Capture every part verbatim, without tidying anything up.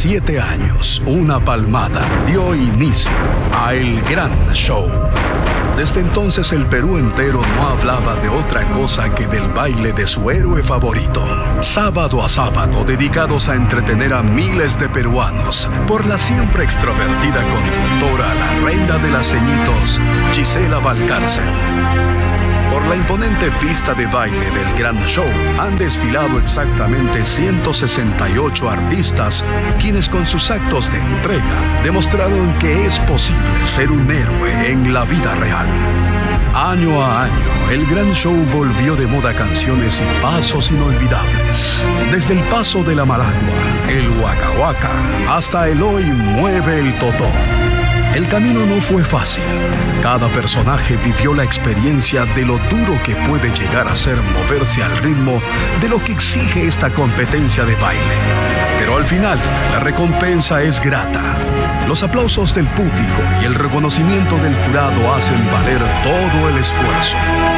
siete años, una palmada dio inicio a El Gran Show. Desde entonces el Perú entero no hablaba de otra cosa que del baile de su héroe favorito. Sábado a sábado, dedicados a entretener a miles de peruanos por la siempre extrovertida conductora, la reina de las ceñitos, Gisela Valcárcel. Por la imponente pista de baile del Gran Show han desfilado exactamente ciento sesenta y ocho artistas, quienes con sus actos de entrega demostraron que es posible ser un héroe en la vida real. Año a año, el Gran Show volvió de moda canciones y pasos inolvidables. Desde el paso de la Malagua, el Waka Waka, hasta el Hoy Mueve el Totó. El camino no fue fácil. Cada personaje vivió la experiencia de lo duro que puede llegar a ser moverse al ritmo de lo que exige esta competencia de baile. Pero al final, la recompensa es grata. Los aplausos del público y el reconocimiento del jurado hacen valer todo el esfuerzo.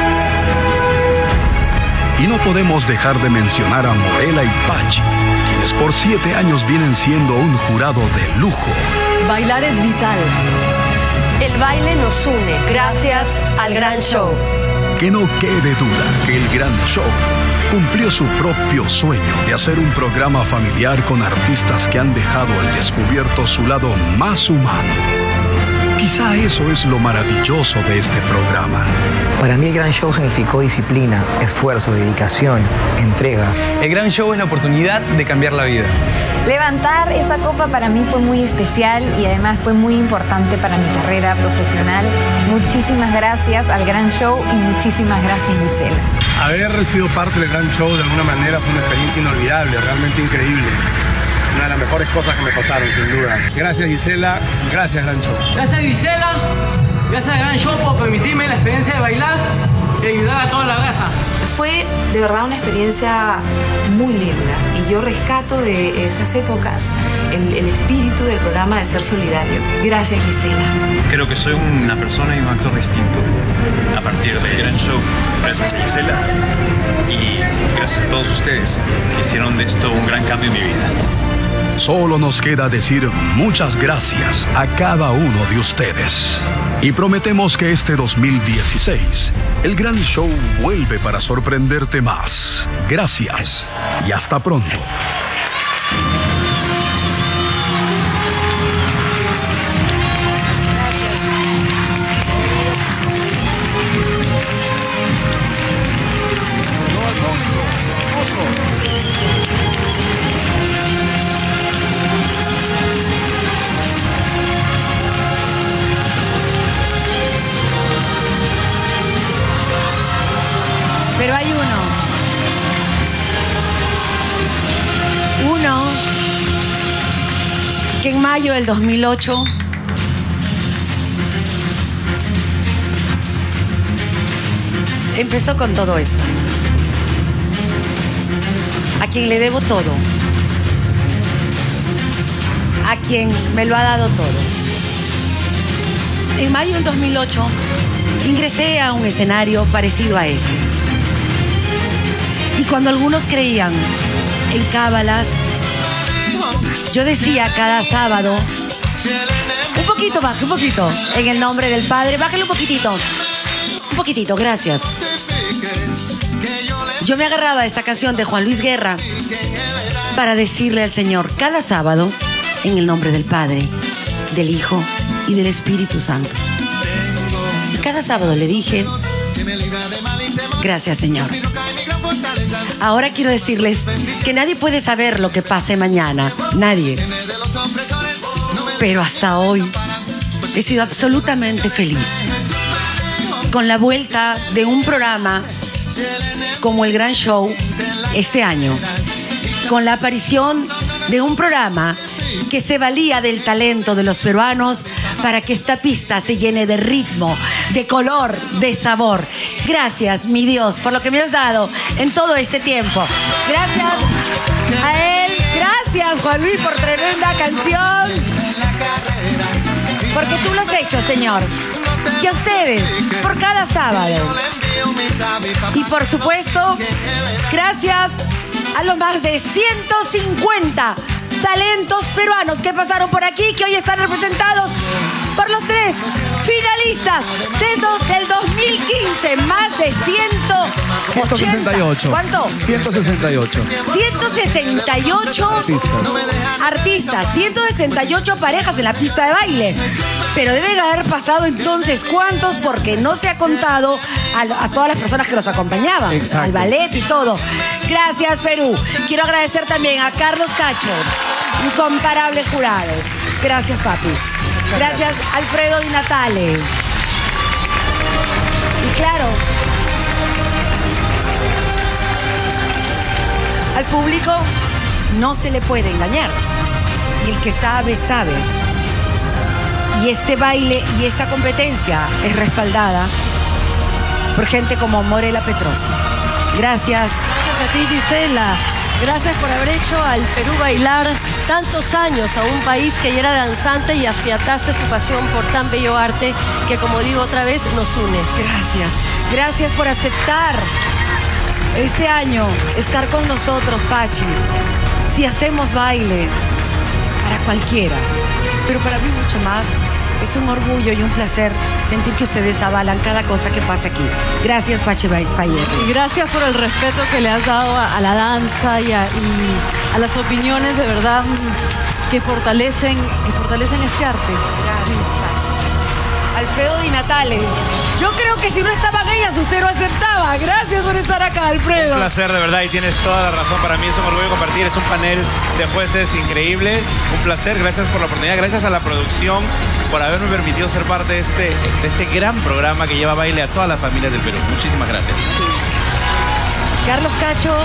Y no podemos dejar de mencionar a Morela y Pachi, quienes por siete años vienen siendo un jurado de lujo. Bailar es vital. El baile nos une gracias al Gran Show. Que no quede duda que el Gran Show cumplió su propio sueño de hacer un programa familiar con artistas que han dejado al descubierto su lado más humano. Quizá eso es lo maravilloso de este programa. Para mí el Gran Show significó disciplina, esfuerzo, dedicación, entrega. El Gran Show es la oportunidad de cambiar la vida. Levantar esa copa para mí fue muy especial y además fue muy importante para mi carrera profesional. Muchísimas gracias al Gran Show y muchísimas gracias, Gisela. Haber sido parte del Gran Show de alguna manera fue una experiencia inolvidable, realmente increíble. Una de las mejores cosas que me pasaron, sin duda. Gracias, Gisela. Gracias, Gran Show. Gracias, Gisela. Gracias, Gran Show, por permitirme la experiencia de bailar y ayudar a toda la casa. Fue de verdad una experiencia muy linda y yo rescato de esas épocas el, el espíritu del programa de ser solidario. Gracias, Gisela. Creo que soy una persona y un actor distinto a partir del Gran Show. Gracias a Gisela y gracias a todos ustedes que hicieron de esto un gran cambio en mi vida. Solo nos queda decir muchas gracias a cada uno de ustedes. Y prometemos que este dos mil dieciséis, el Gran Show vuelve para sorprenderte más. Gracias y hasta pronto. Pero hay uno. Uno que en mayo del dos mil ocho empezó con todo esto. A quien le debo todo. A quien me lo ha dado todo. En mayo del dos mil ocho ingresé a un escenario parecido a este. Y cuando algunos creían en cábalas, yo decía cada sábado, un poquito, baje un poquito, en el nombre del Padre, bájale un poquitito, un poquitito, gracias. Yo me agarraba a esta canción de Juan Luis Guerra para decirle al Señor cada sábado, en el nombre del Padre, del Hijo y del Espíritu Santo. Cada sábado le dije, gracias, Señor. Ahora quiero decirles que nadie puede saber lo que pase mañana. Nadie. Pero hasta hoy he sido absolutamente feliz con la vuelta de un programa como el Gran Show este año. Con la aparición de un programa que se valía del talento de los peruanos para que esta pista se llene de ritmo, de color, de sabor. Gracias, mi Dios, por lo que me has dado en todo este tiempo. Gracias a él. Gracias, Juan Luis, por tremenda canción. Porque tú lo has hecho, Señor. Y a ustedes, por cada sábado. Y por supuesto, gracias a los más de ciento cincuenta talentos peruanos que pasaron por aquí, que hoy están representados por los tres finalistas desde el dos mil quince. Más de ciento ochenta. ciento sesenta y ocho. ¿Cuánto? ciento sesenta y ocho. ciento sesenta y ocho artistas. artistas, ciento sesenta y ocho parejas en la pista de baile. Pero deben haber pasado entonces ¿cuántos? Porque no se ha contado a, a todas las personas que los acompañaban. Exacto. Al ballet y todo. Gracias, Perú. Quiero agradecer también a Carlos Cacho, incomparable jurado. Gracias, papi. Gracias, Alfredo Di Natale. Y claro, al público no se le puede engañar. Y el que sabe, sabe. Y este baile y esta competencia es respaldada por gente como Morela Petrosi. Gracias. Gracias a ti, Gisela. Gracias por haber hecho al Perú bailar tantos años a un país que ya era danzante y afiataste su pasión por tan bello arte que, como digo otra vez, nos une. Gracias. Gracias por aceptar este año estar con nosotros, Pachi. Si hacemos baile para cualquiera, pero para mí mucho más, es un orgullo y un placer sentir que ustedes avalan cada cosa que pasa aquí. Gracias, Pachi Payet. Y gracias por el respeto que le has dado a, a la danza y a, y a las opiniones de verdad que fortalecen, que fortalecen este arte. Gracias, Pachi. Alfredo Di Natale. Yo creo que si no estaban ellas, usted lo aceptaba. Gracias por estar acá, Alfredo. Un placer, de verdad, y tienes toda la razón. Para mí es un orgullo compartir. Es un panel de jueces increíble. Un placer. Gracias por la oportunidad. Gracias a la producción por haberme permitido ser parte de este, de este gran programa que lleva baile a todas las familias del Perú. Muchísimas gracias. Carlos Cacho,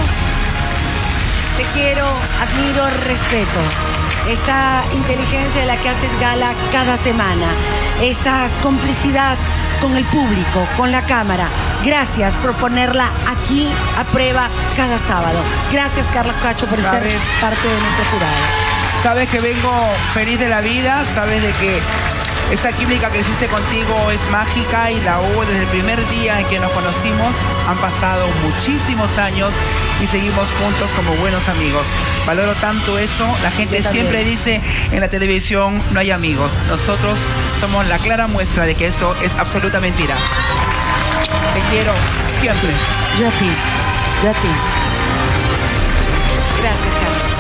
te quiero, admiro, respeto. Esa inteligencia de la que haces gala cada semana. Esa complicidad con el público, con la cámara. Gracias por ponerla aquí a prueba cada sábado. Gracias, Carlos Cacho, por ser parte de nuestro jurado. Sabes que vengo feliz de la vida, sabes de que esa química que hiciste contigo es mágica y la hubo desde el primer día en que nos conocimos. Han pasado muchísimos años y seguimos juntos como buenos amigos. Valoro tanto eso. La gente siempre dice en la televisión no hay amigos. Nosotros somos la clara muestra de que eso es absoluta mentira. Te quiero siempre. Yo a ti, yo a ti. Gracias, Carlos.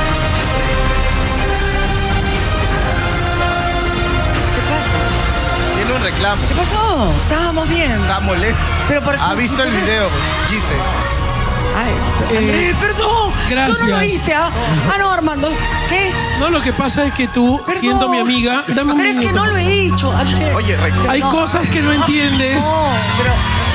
Tiene un reclamo. ¿Qué pasó? Estábamos bien. Está molesto. Pero por, ha visto el video, Gise. Ay, Andrés, Eh, perdón. gracias. Yo no lo hice, ¿ah? Ah, no, Armando. ¿Qué? No, lo que pasa es que tú, Perdón. siendo mi amiga, dame un Pero es que minuto. no lo he hecho, Andrés. Oye, Rey. Hay No. cosas que no entiendes. No, pero...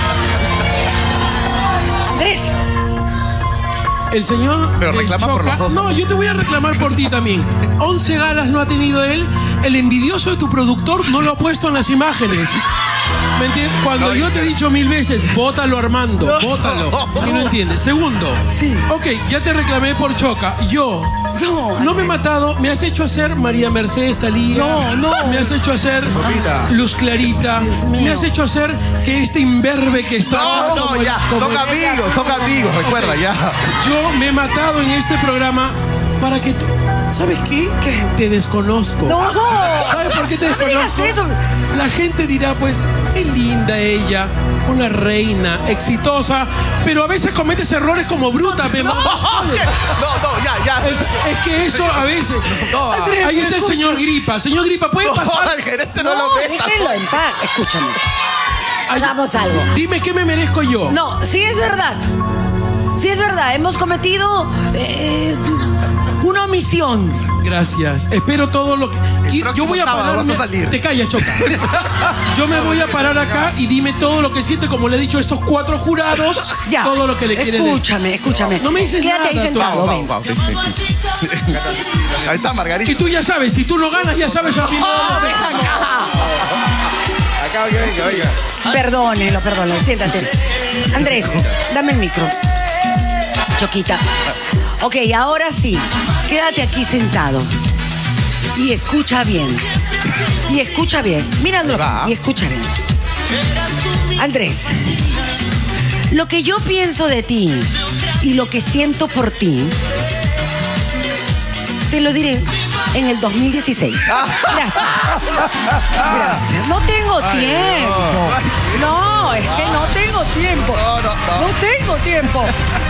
Andrés. El señor... Pero eh, reclama por Choca- los dos. No, yo te voy a reclamar por ti también. once galas no ha tenido él. El envidioso de tu productor no lo ha puesto en las imágenes. ¿Me entiendes? Cuando No, yo te he dicho mil veces, bótalo, Armando, No. bótalo. Y no entiendes. Segundo, Sí. ok, ya te reclamé por Choca. Yo No, no me he matado, me has hecho hacer María Mercedes Talía. No, no. Me has hecho hacer Sofita. Luz Clarita. Dios mío. Me has hecho hacer que este imberbe que está. No, no, como el- ya. como Son el- amigos, son amigos, recuerda, ya. Yo me he matado en este programa para que tú... ¿Sabes qué? ¿Qué? Te desconozco. No. ¿Sabes por qué te No me digas desconozco? eso. La gente dirá, pues, qué linda ella, una reina, exitosa, pero a veces cometes errores como bruta, me No, no, no, ya, ya. es, es que eso a veces... Andrés, Ahí está el escucha. señor Gripa. Señor Gripa, ¿puede No, pasar? al gerente no, No, lo meta. déjenlo en paz. Escúchame. Ay, Hagamos algo. Dime qué me merezco yo. No, sí es verdad. Sí es verdad. Hemos cometido eh, una omisión. Gracias. Espero todo lo que... Qui- Yo próximo voy a sábado pararme... vas a salir. Te callas, Choca. Yo me voy a parar acá y dime todo lo que siente, como le he dicho a estos cuatro jurados, Ya. todo lo que le quieren decir. Escúchame, escúchame. No me dices Quédate ahí nada, sentado, Vamos, ven. vamos, vamos. Ahí está, Margarita. Y tú ya sabes, si tú no ganas, ya sabes a mí. ¡Ah, ven acá! Acá, venga, venga. Perdónelo, perdónelo. Siéntate. Andrés, dame el micro. Choquita. Ok, ahora sí. Quédate aquí sentado. Y escucha bien. Y escucha bien. Míralo. Va. Y escucha bien. Andrés, lo que yo pienso de ti y lo que siento por ti, te lo diré en el dos mil dieciséis. Gracias. Gracias. No tengo Ay, tiempo. no. No, es que no tengo tiempo. No, no, no. No tengo tiempo.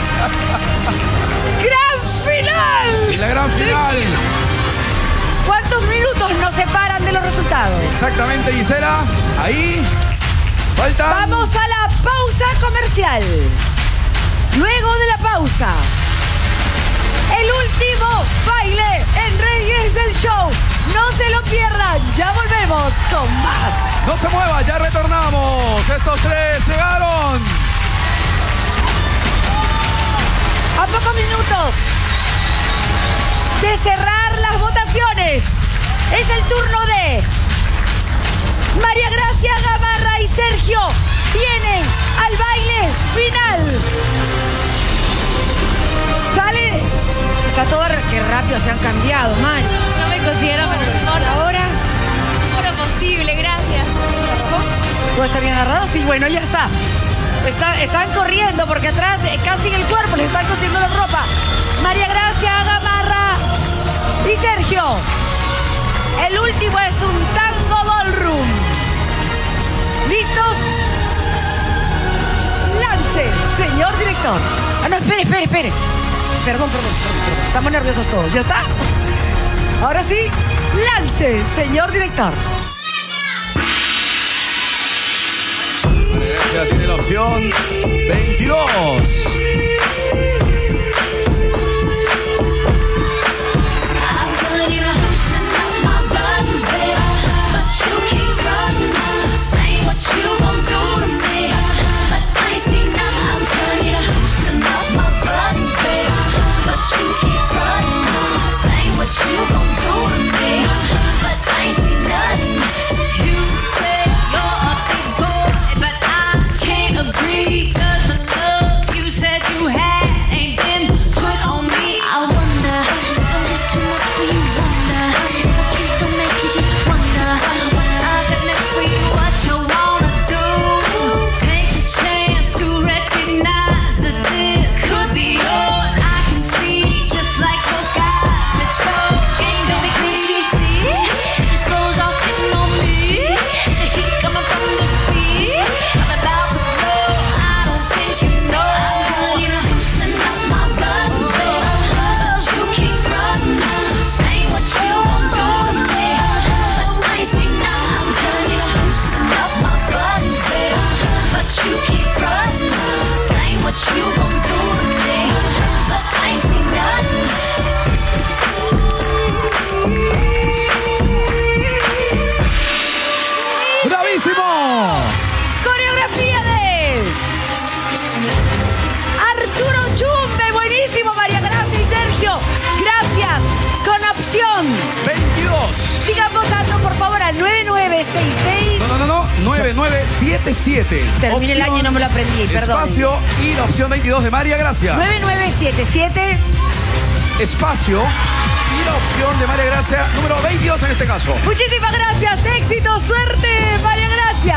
¡Gran final! Y la gran final. ¿Cuántos minutos nos separan de los resultados? Exactamente, Gisela. Ahí. Faltan. Vamos a la pausa comercial. Luego de la pausa, el último baile en Reyes del Show. No se lo pierdan. Ya volvemos con más. No se mueva, ya retornamos. Estos tres llegaron. A pocos minutos de cerrar las votaciones, es el turno de María Gracia Gamarra y Sergio. Vienen al baile final. Sale. Está todo que rápido se han cambiado, Mari. No me considero, pero no importa. Ahora. Lo posible, gracias. ¿Todo está bien agarrado? Sí, bueno, ya está. Está, están corriendo porque atrás, eh, casi en el cuerpo, le están cosiendo la ropa. María Gracia Gamarra y Sergio. El último es un tango ballroom. ¿Listos? Lance, señor director. Ah, no, espere, espere, espere. Perdón, perdón, perdón, perdón. Estamos nerviosos todos. ¿Ya está? Ahora sí, lance, señor director. Ya tiene la opción veintidós. Coreografía de Arturo Chumbe. Buenísimo, María Gracia y Sergio. Gracias. Con opción veintidós. Sigan votando, por favor, al nueve nueve seis seis. No, no, no, no. nueve nueve siete siete. Termine el año y no me lo aprendí, perdón. Espacio y la opción veintidós de María Gracia. nueve nueve siete siete. Espacio y la opción de María Gracia, número veintidós en este caso. Muchísimas gracias. Éxito, suerte, María Gracia.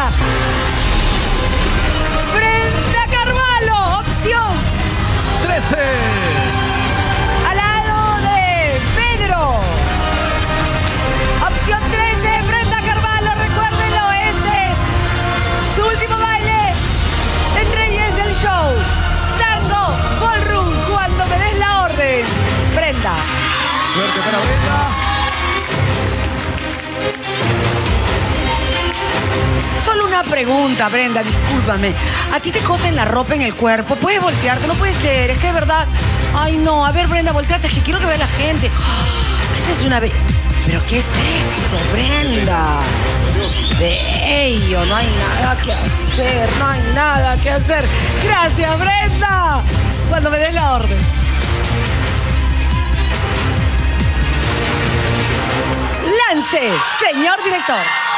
Brenda Carvalho, opción trece. Al lado de Pedro. Opción trece, Brenda Carvalho. Recuérdenlo, este es su último baile en Reyes del Show. Tango Ballroom, cuando me des la orden. Brenda. Suerte para Brenda. Solo una pregunta, Brenda, discúlpame. ¿A ti te cosen la ropa en el cuerpo? ¿Puedes voltearte? No puede ser, es que de verdad... Ay, no, a ver, Brenda, volteate, es que quiero que vea la gente. Esa es una... Be... ¿Pero qué es esto, Brenda? Bello, no hay nada que hacer, no hay nada que hacer. Gracias, Brenda. Cuando me des la orden. Lance, señor director.